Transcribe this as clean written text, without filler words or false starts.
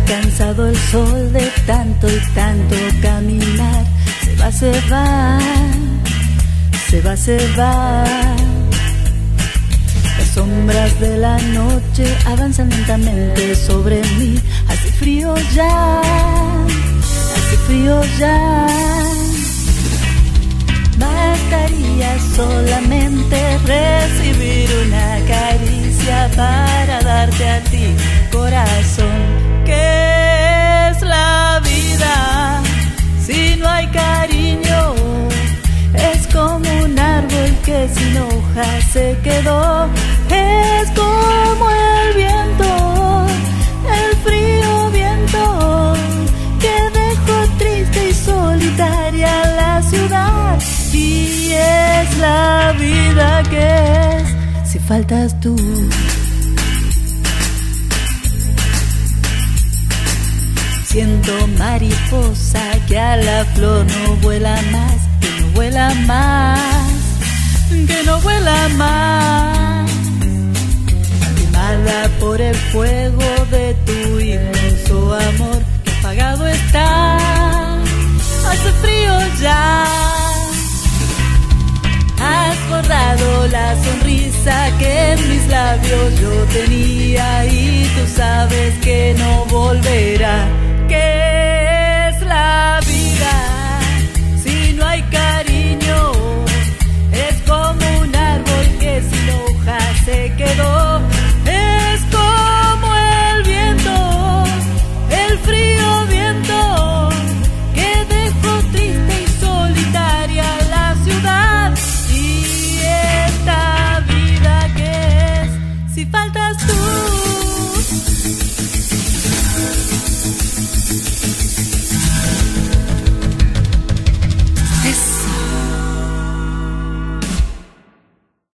cansado el sol de tanto y tanto caminar. Se va, se va, se va, se va. Las sombras de la noche avanzan lentamente sobre mí. Hace frío ya, hace frío ya. Bastaría solamente recibir una caricia para darte a ti, corazón. ¿Qué es la vida si no hay cariño? Es como un árbol que sin hojas se quedó. Es como el viento, el frío viento que dejó triste y solitaria la ciudad. Y es la vida que es si faltas tú. Siento mariposa que a la flor no vuela más, que no vuela más, que no vuela más. Quemada por el fuego de tu inmenso amor, que apagado está, hace frío ya. Has borrado la sonrisa que en mis labios yo tenía y tú sabes que no volverá. Que